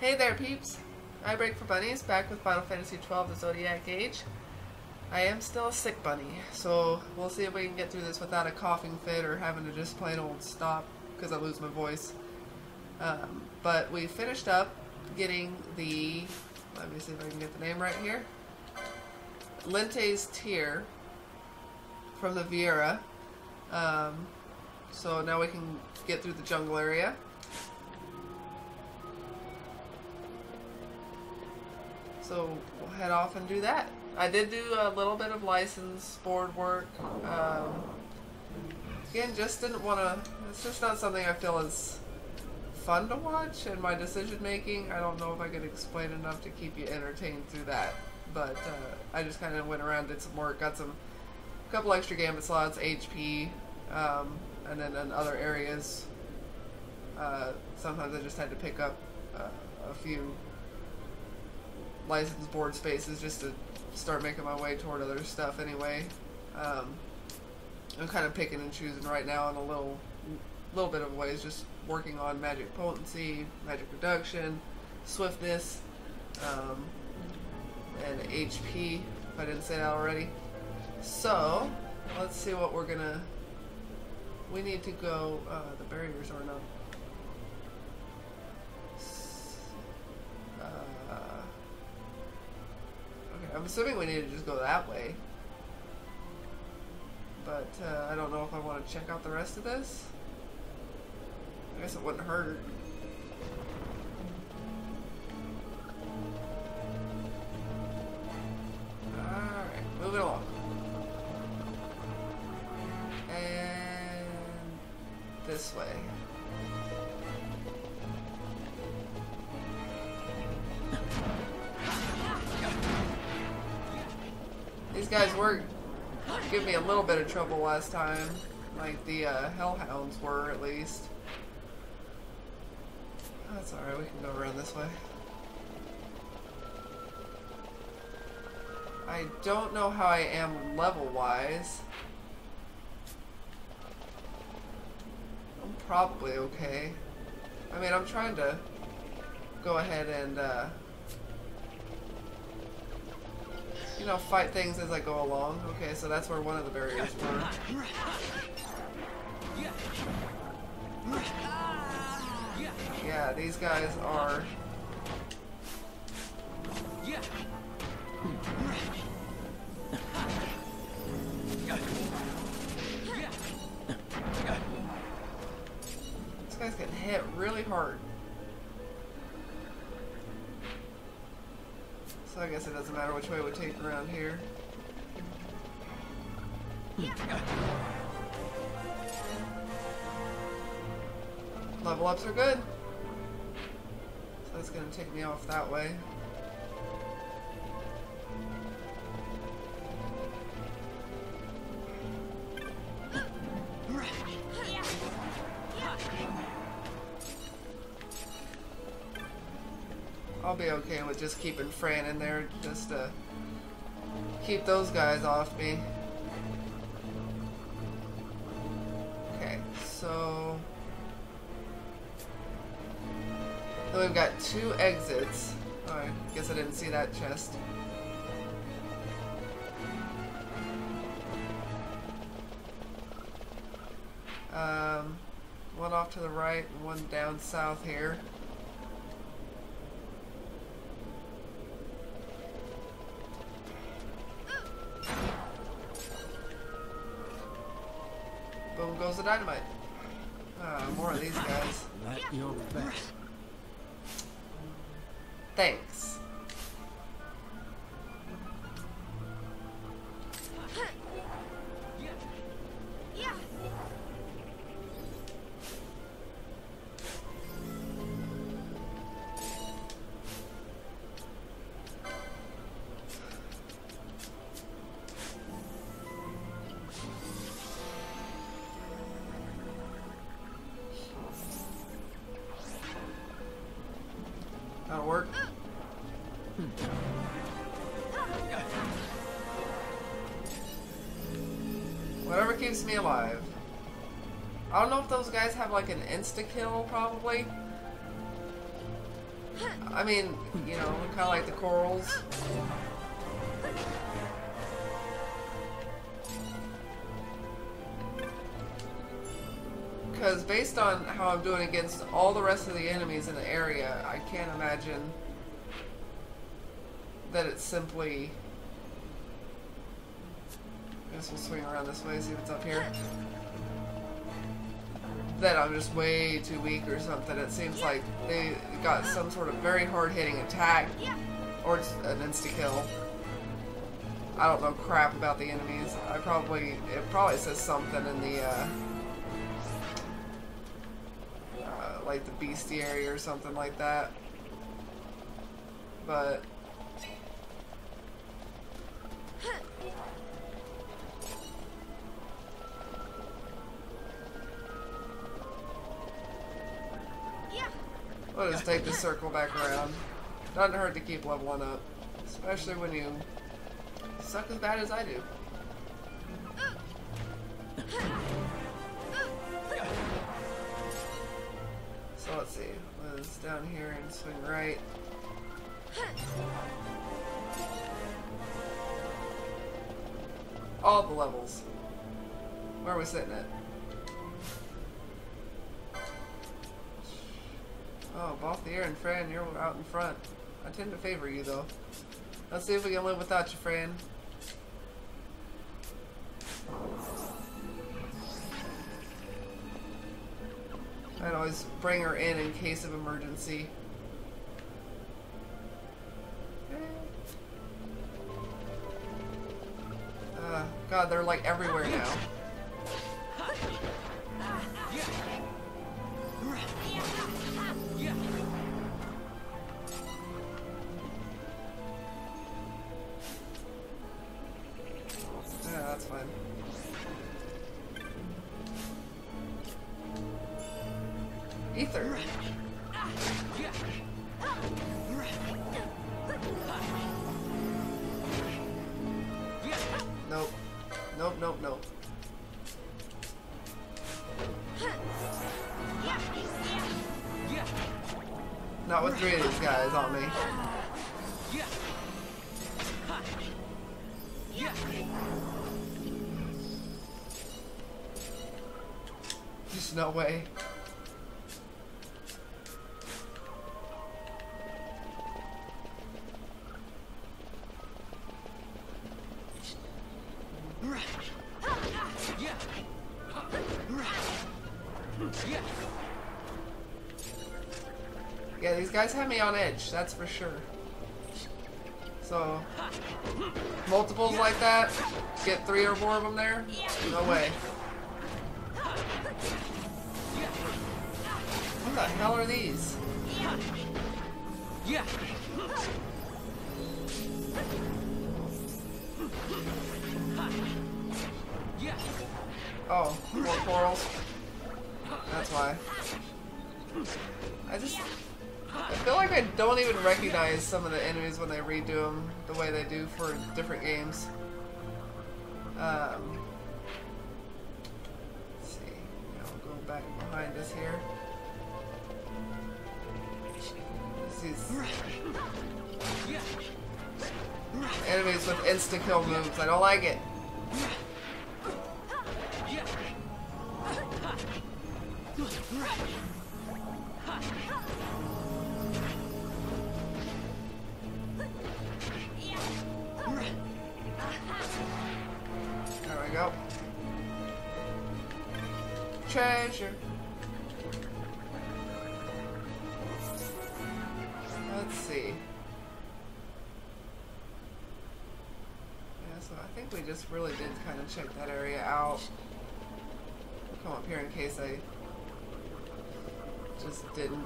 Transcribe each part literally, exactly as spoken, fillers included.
Hey there, peeps! I Break for Bunnies, back with Final Fantasy twelve, the Zodiac Age. I am still a sick bunny, so we'll see if we can get through this without a coughing fit or having to just plain old stop because I lose my voice. Um, but we finished up getting the, let me see if I can get the name right here, Linte's Tear from the Viera. Um, so now we can get through the jungle area. So we'll head off and do that. I did do a little bit of license board work. Um, again, just didn't want to, it's just not something I feel is fun to watch, and my decision making, I don't know if I could explain enough to keep you entertained through that. But uh, I just kind of went around, did some work, got some, a couple extra gambit slots, H P, um, and then in other areas, uh, sometimes I just had to pick up uh, a few license board spaces just to start making my way toward other stuff anyway. Um, I'm kind of picking and choosing right now in a little little bit of ways, just working on magic potency, magic reduction, swiftness, um, and H P, if I didn't say that already. So, let's see what we're gonna... We need to go... Uh, the barriers are not... I'm assuming we need to just go that way. But uh, I don't know if I want to check out the rest of this. I guess it wouldn't hurt. Alright, moving along. And this way. These guys were giving me a little bit of trouble last time, like the uh, Hellhounds were, at least. That's alright, we can go around this way. I don't know how I am level-wise. I'm probably okay. I mean, I'm trying to go ahead and... Uh, you know, fight things as I go along. Okay, so that's where one of the barriers were. Yeah, these guys are... This guy's getting hit really hard. So I guess it doesn't matter which way we take around here. Level ups are good. So that's going to take me off that way. I'll be okay with just keeping Fran in there just to keep those guys off me. Okay, so... Then we've got two exits. Oh, I guess I didn't see that chest. Um, one off to the right and one down south here. Boom goes the dynamite. Ah, more of these guys. At your best. Thanks. That'll work. Whatever keeps me alive. I don't know if those guys have like an insta-kill, probably. I mean, you know, kind of like the corals. Because based on how I'm doing against all the rest of the enemies in the area, I can't imagine that it's simply... I guess we'll swing around this way, see what's up here. That I'm just way too weak or something. It seems like they got some sort of very hard-hitting attack, or it's an insta-kill. I don't know crap about the enemies. I probably, it probably says something in the, uh, uh, like the bestiary or something like that. But... We'll just take the circle back around. Doesn't hurt to keep leveling up. Especially when you suck as bad as I do. So let's see. Let's down here and swing right. All the levels. Where are we sitting at? Oh, Balthier and Fran, you're out in front. I tend to favor you, though. Let's see if we can live without you, Fran. I'd always bring her in in case of emergency. Uh, God, they're like everywhere now. Yeah, that's fine. Ether. Nope. Nope, nope, nope. Not with three of these guys on me. There's no way. Yeah, these guys have me on edge, that's for sure. So, multiples like that, get three or more of them there? No way. What the hell are these? Yeah. Oh, more corals. That's why. I just... I feel like I don't even recognize some of the enemies when they redo them the way they do for different games. Um, let's see. Yeah, I'll go back behind us here. These enemies with insta-kill moves. I don't like it. There we go. Treasure. Let's see. Yeah, so I think we just really did kind of check that area out. I'll come up here in case I just didn't.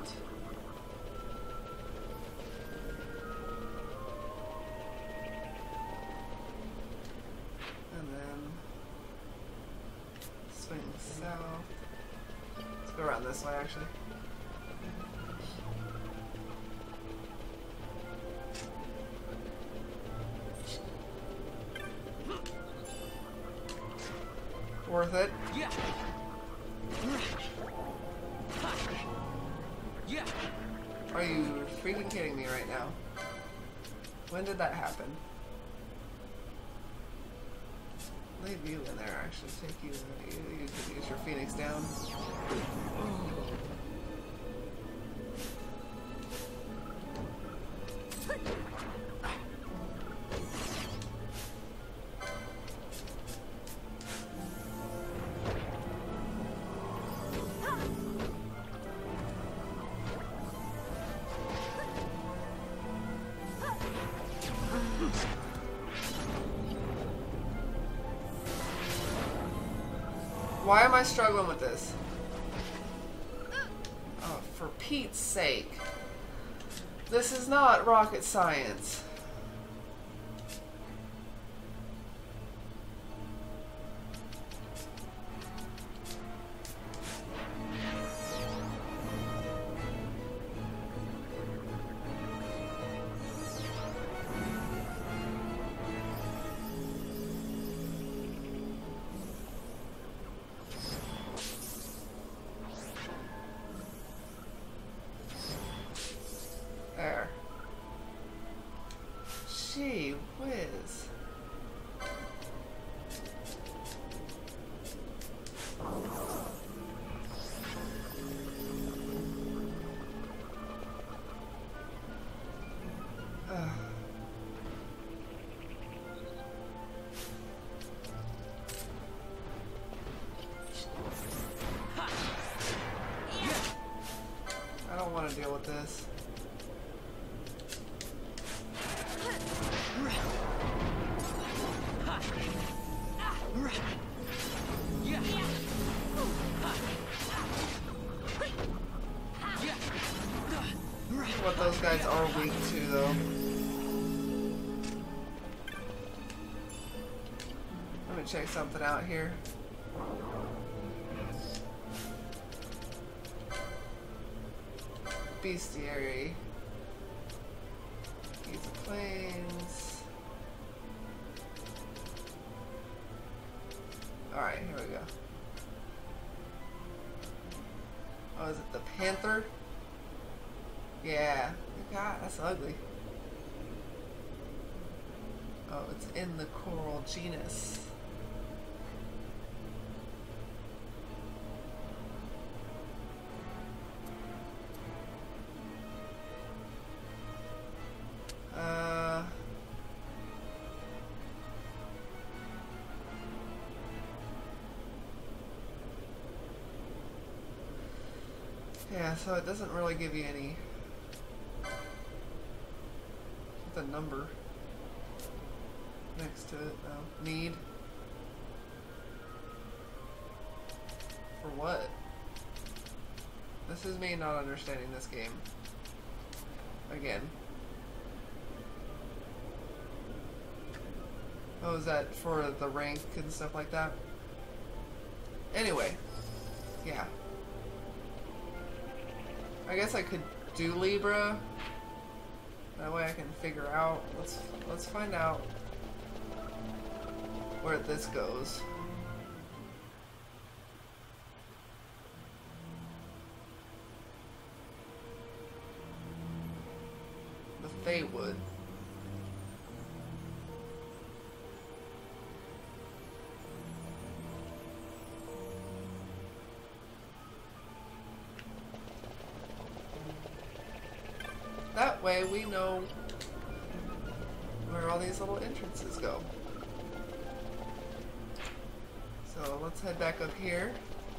And then swing south. Let's go around this way actually. Worth it. Yeah. Are you freaking kidding me right now? When did that happen? Leave you in there, actually. Take you, you, you can use your Phoenix down. Why am I struggling with this? Oh, for Pete's sake. This is not rocket science. There. Gee whiz. Ugh. I don't want to deal with this. What those guys are weak to, though. Let me check something out here. Bestiary. These are planes. Alright, here we go. Oh, is it the panther? Yeah. God, that's ugly. Oh, it's in the coral genus. Uh... Yeah, so it doesn't really give you any... the number next to it. Oh, need. For what? This is me not understanding this game. Again. Oh, is that for the rank and stuff like that? Anyway. Yeah. I guess I could do Libra. That way I can figure out. Let's let's find out where this goes. The Feywood. That way we know where all these little entrances go. So let's head back up here.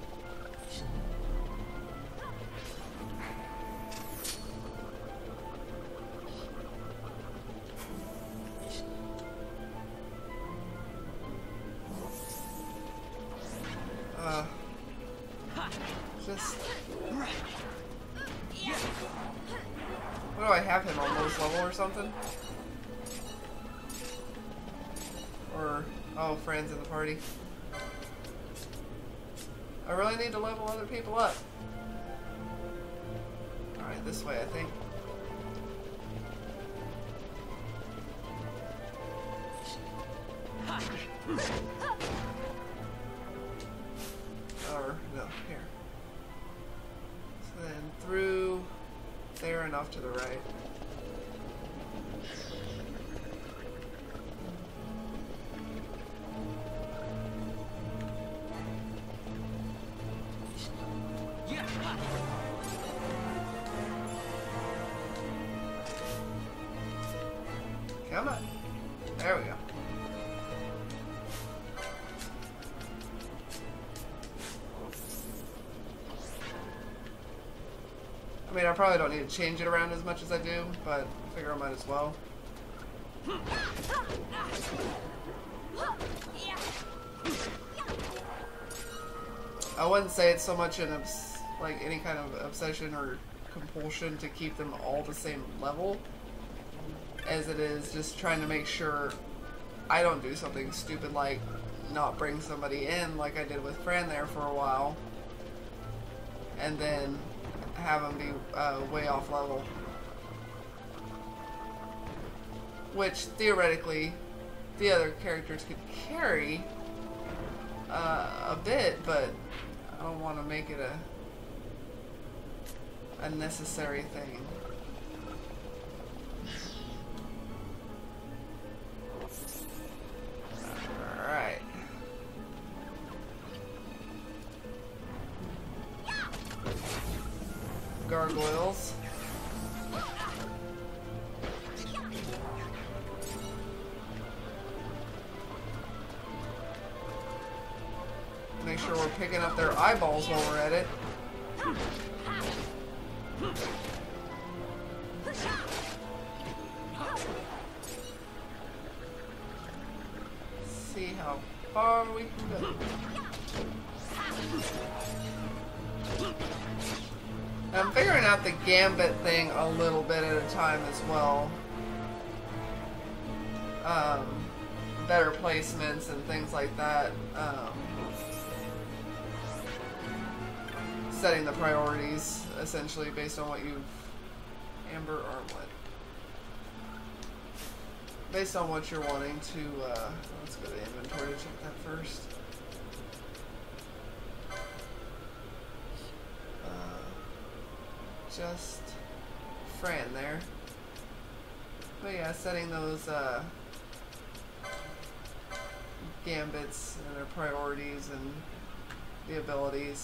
Uh, just... What do I have him on lowest level or something? Or, oh, friends in the party. I really need to level other people up. Alright, this way I think. Or, no, here. So then through... there and off to the right. Come on. There we go. I mean, I probably don't need to change it around as much as I do, but I figure I might as well. I wouldn't say it's so much an obs like any kind of obsession or compulsion to keep them all the same level as it is just trying to make sure I don't do something stupid like not bring somebody in like I did with Fran there for a while and then have them be uh, way off level. Which theoretically the other characters could carry uh, a bit, but I don't want to make it a a necessary thing. Alright. Gargoyles. Make sure we're picking up their eyeballs while we're at it. See how far we can go. I'm figuring out the gambit thing a little bit at a time as well. Um, better placements and things like that. Um, setting the priorities essentially based on what you've Amber Armlet. Based on what you're wanting to uh, let's go to inventory to check that first. Uh, just Fran there. But yeah, setting those uh, gambits and their priorities and the abilities.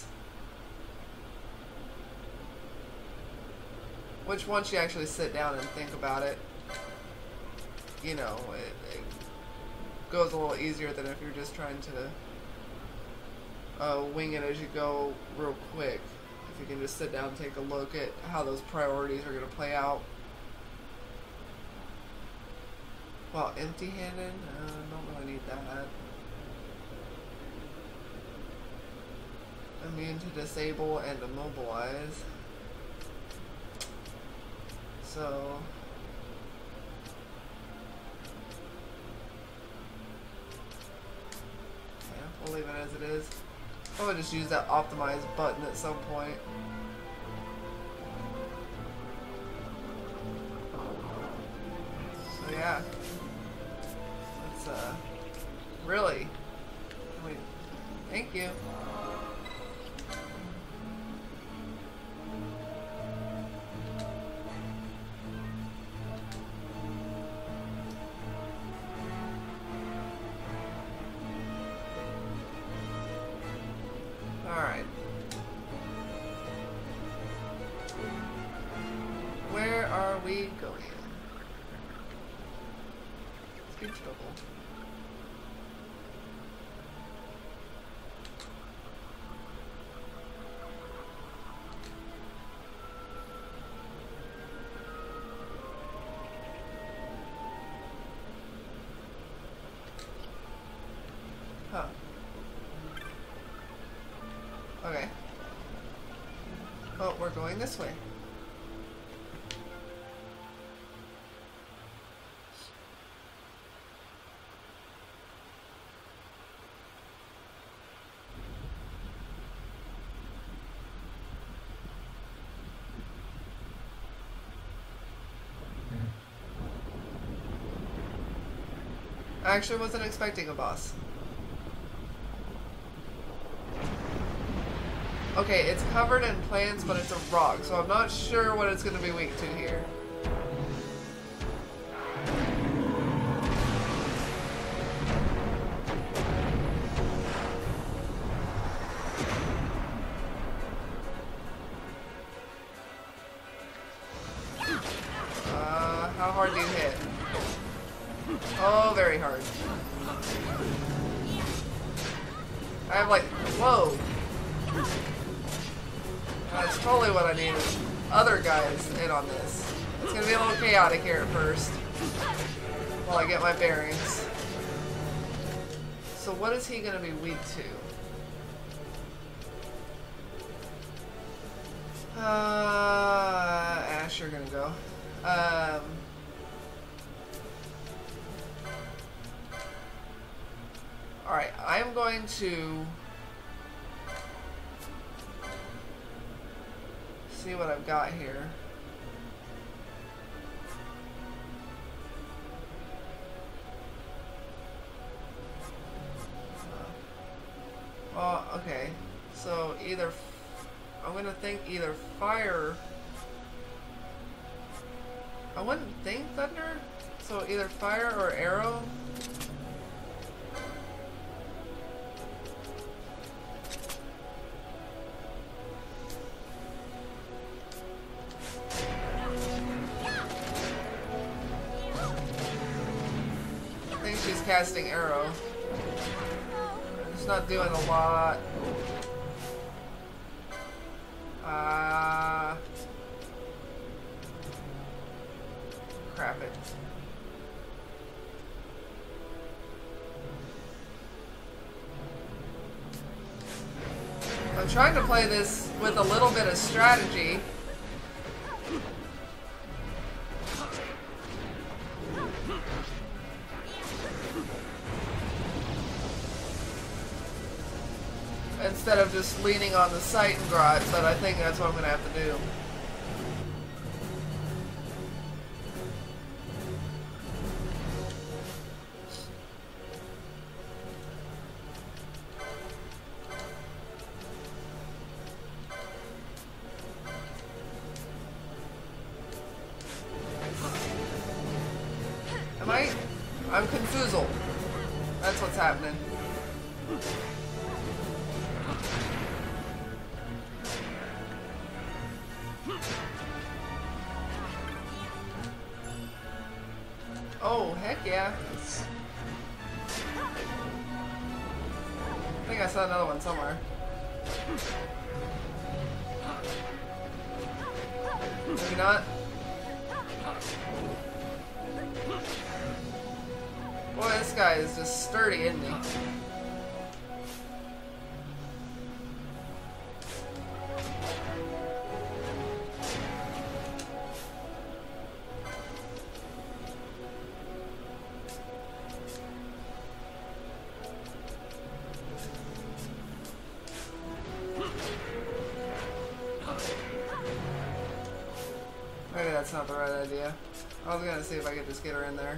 Which once you actually sit down and think about it, you know, it, it goes a little easier than if you're just trying to uh, wing it as you go real quick. If you can just sit down and take a look at how those priorities are going to play out. Well, empty-handed? Uh, don't really need that. Immune to disable and immobilize. So yeah, we'll leave it as it is. I'll just use that optimize button at some point. So yeah, let's uh, really, wait, thank you. Alright. Where are we going? Speech bubble. Huh. Okay. Oh, we're going this way. I actually wasn't expecting a boss. Okay, it's covered in plants, but it's a rock, so I'm not sure what it's going to be weak to here. Uh, how hard do you hit? Oh, very hard. I have like, whoa. That's totally what I needed. Other guys in on this. It's gonna be a little chaotic here at first. While I get my bearings. So what is he gonna be weak to? Uh, Ash, you're gonna go. Um... Alright, I'm going to see what I've got here. Well, okay. So either I'm going to think either fire. I wouldn't think thunder. So either fire or arrow. Casting arrow. It's not doing a lot. Ah, uh, crap it. I'm trying to play this with a little bit of strategy. Instead of just leaning on the Seitengrot, but I think that's what I'm going to have to do. Am I? I'm confuzzled. That's what's happening. Oh, heck yeah. I think I saw another one somewhere. Maybe not. Boy, this guy is just sturdy, isn't he? Maybe that's not the right idea. I was gonna see if I could just get her in there.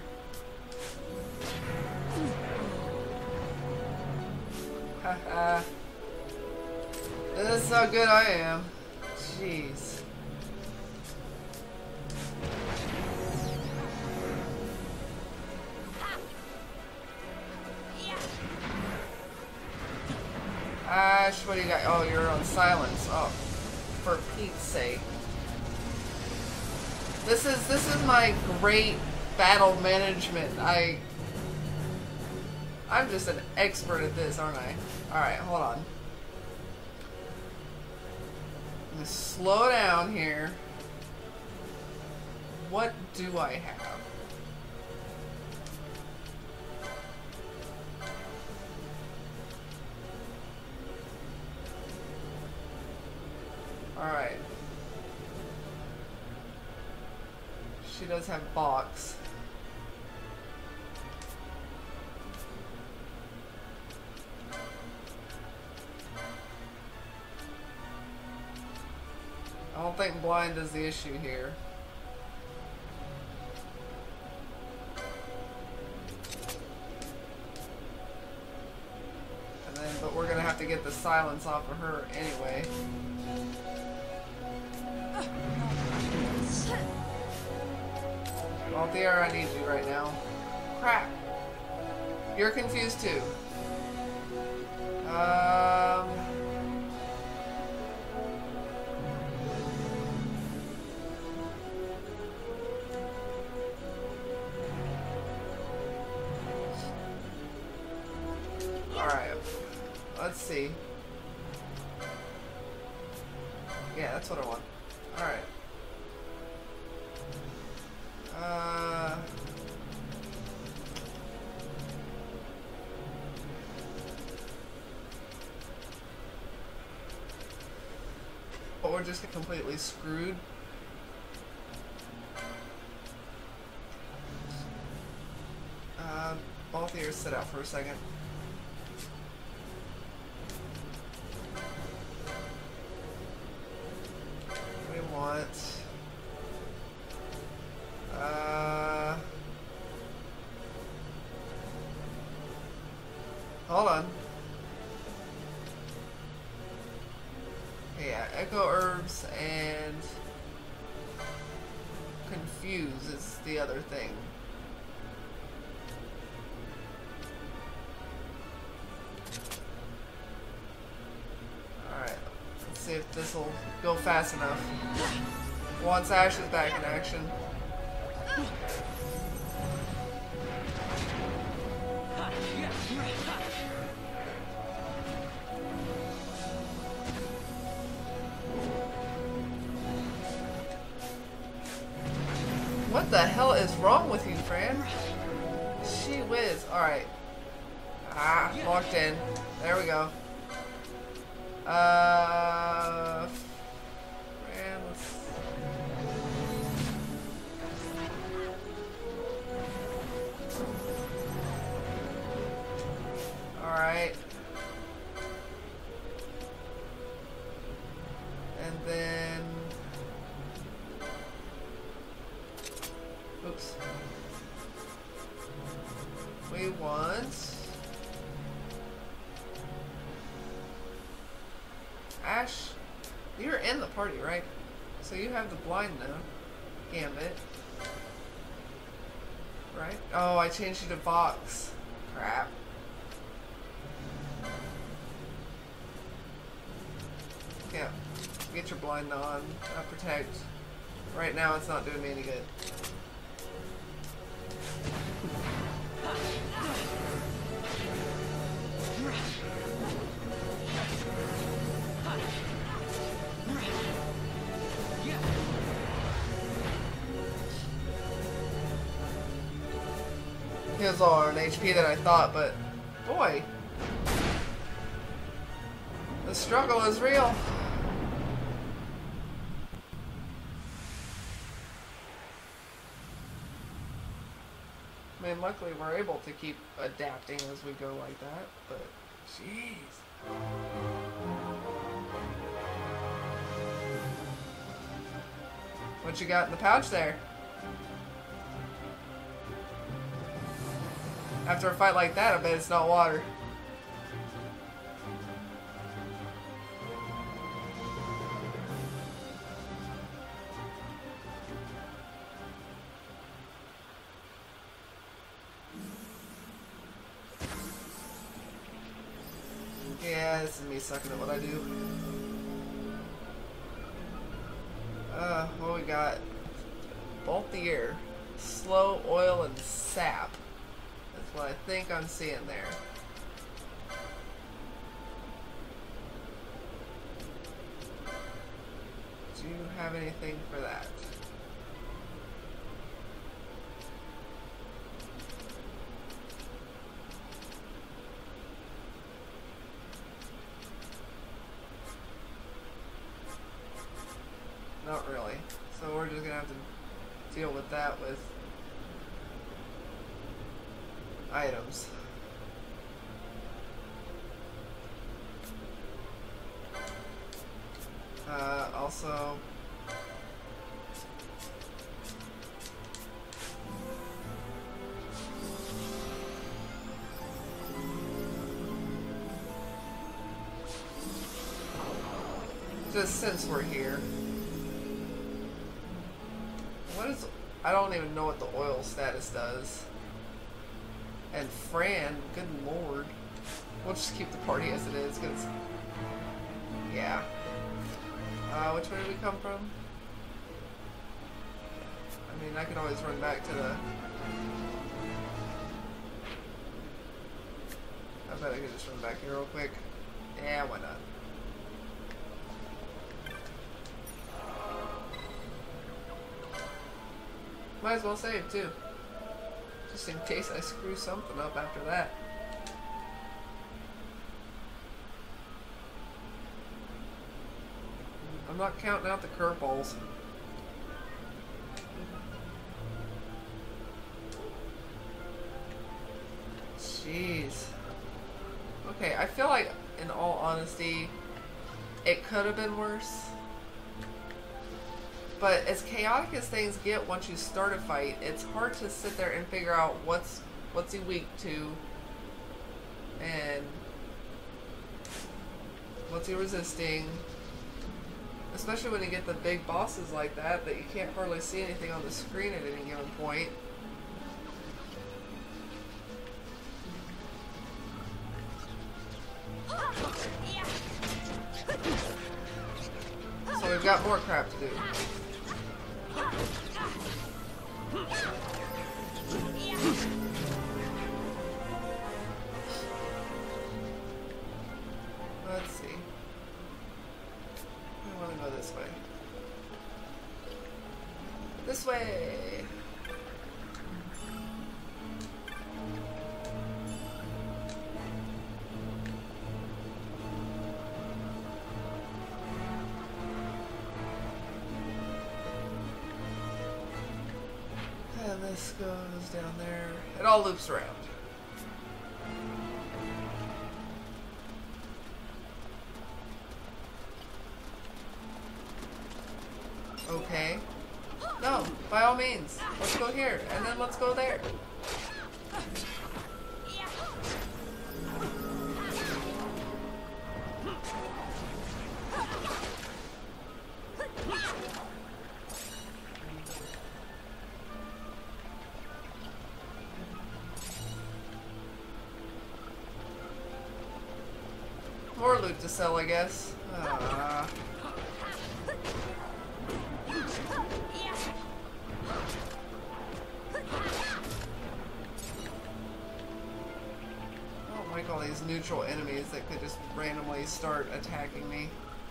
Haha. This is how good I am. Jeez. Ash, what do you got? Oh, you're on silence. Oh, for Pete's sake. This is this is my great battle management. I I'm just an expert at this, aren't I? Alright, hold on. I'm gonna slow down here. What do I have? Alright. She does have box. I don't think blind is the issue here. And then, but we're gonna have to get the silence off of her anyway. Altair, I need you right now. Crap. You're confused too. Um... Alright. Let's see. Yeah, that's what I want. Alright. Uh... But we're just completely screwed. Uh, both ears sit out for a second. We want... Uh... Hold on. Yeah, Echo Herbs and Confuse is the other thing. Alright, let's see if this will go fast enough. Once Ash is back in action. What the hell is wrong with you, Fran? She whiz. Alright. Ah, locked in. There we go. Uh... Fran, let's... Alright. And then... Oops. We want... Ash, you're in the party, right? So you have the blind now. Gambit. Right? Oh, I changed you to Vox. Crap. Yeah. Get your blind on. Uh, protect. Right now it's not doing me any good. He was lower on H P than I thought, but boy, the struggle is real. I mean, luckily we're able to keep adapting as we go like that, but jeez. What you got in the pouch there? After a fight like that, I bet it's not water. Yeah, this is me sucking at what I do. Uh, what we got? Bolt the Ear, Slow, Oil, and Sap. That's what I think I'm seeing there. Do you have anything for that? Not really. So we're just gonna have to deal with that with items. Uh, also, Just since we're here. What is... I don't even know what the oil status does. And Fran, good lord. We'll just keep the party as it is, because... Yeah. Uh, which way did we come from? I mean, I could always run back to the... I bet I could just run back here real quick. Yeah, why not? Might as well save, too. Just in case I screw something up after that. I'm not counting out the curveballs. Jeez. Okay, I feel like, in all honesty, it could have been worse. But as chaotic as things get once you start a fight, it's hard to sit there and figure out what's what's he weak to and what's he resisting. Especially when you get the big bosses like that, that you can't hardly see anything on the screen at any given point. So we've got more crap to do. Let's see. I want to go this way. This way! And this goes down there. It all loops around. Okay. No, by all means. Let's go here, and then let's go there. More loot to sell, I guess. Ah. All these neutral enemies that could just randomly start attacking me.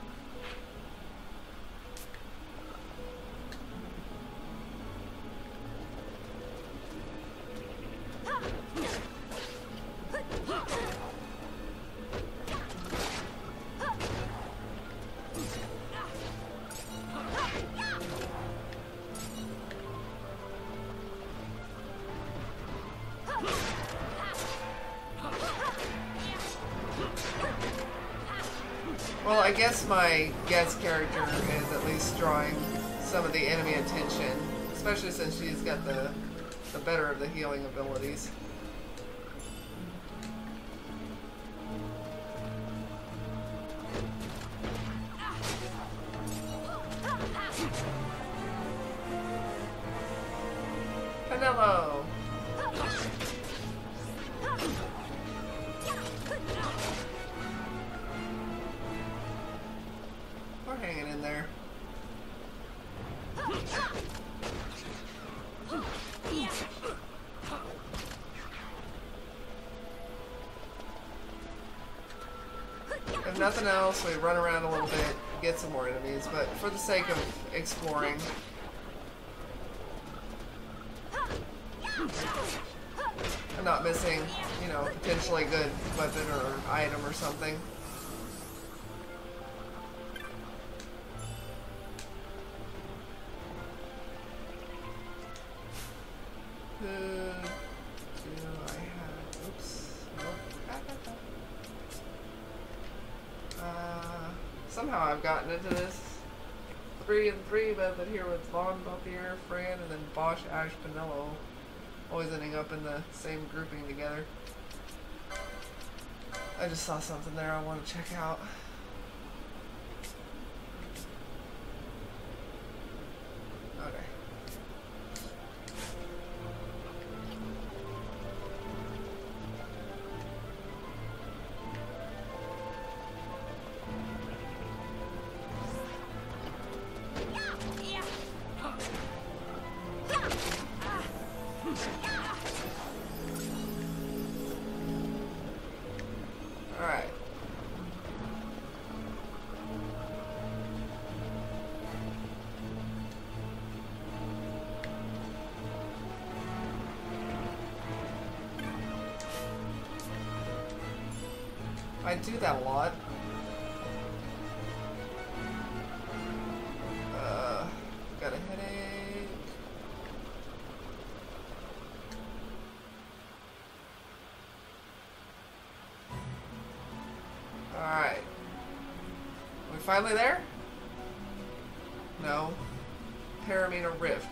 Well, I guess my guest character is at least drawing some of the enemy attention, especially since she's got the, the better of the healing abilities. Canelo! We're hanging in there. If nothing else, we run around a little bit, get some more enemies, but for the sake of exploring. I'm not missing, you know, potentially good weapon or item or something. Who do I have? Oops. Nope. Uh, somehow I've gotten into this three and three method here with Vaughn, Buffier, Fran, and then Bosch, Ash, Pinello. Always ending up in the same grouping together. I just saw something there I want to check out. Alright. I do that a lot. Uh, got a headache. Alright. We finally there? No. Paramita Rift.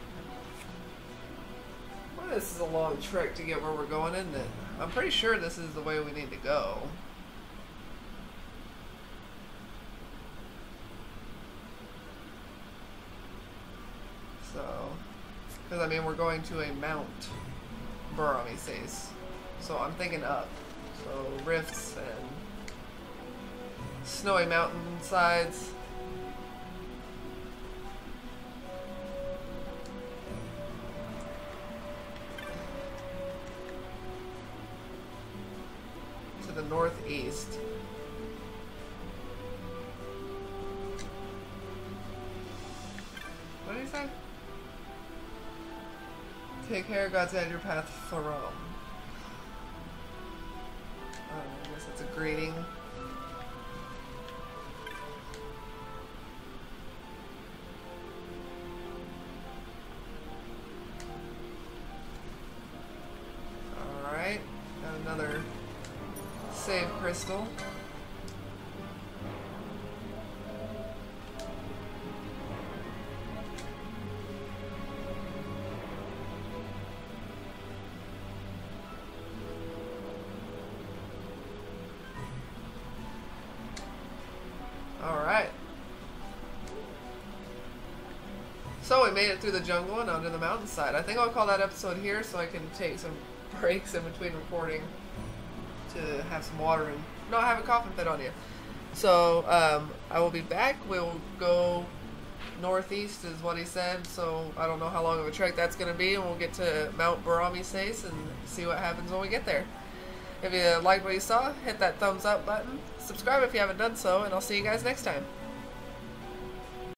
Well, this is a long trek to get where we're going, isn't it? I'm pretty sure this is the way we need to go. So, because I mean, we're going to a Mount Borami says. So I'm thinking up. So rifts and snowy mountainsides. To the northeast. What did he say? Take care, God's guide your path from. Oh, I guess that's a greeting. Alright, got another save crystal. Alright. So we made it through the jungle and onto the mountainside. I think I'll call that episode here so I can take some breaks in between recording to have some water and not have a coughing fit on you. So um, I will be back. We'll go northeast is what he said. So I don't know how long of a trek that's going to be. And we'll get to Mount Borami Sace and see what happens when we get there. If you liked what you saw, hit that thumbs up button. Subscribe if you haven't done so, and I'll see you guys next time.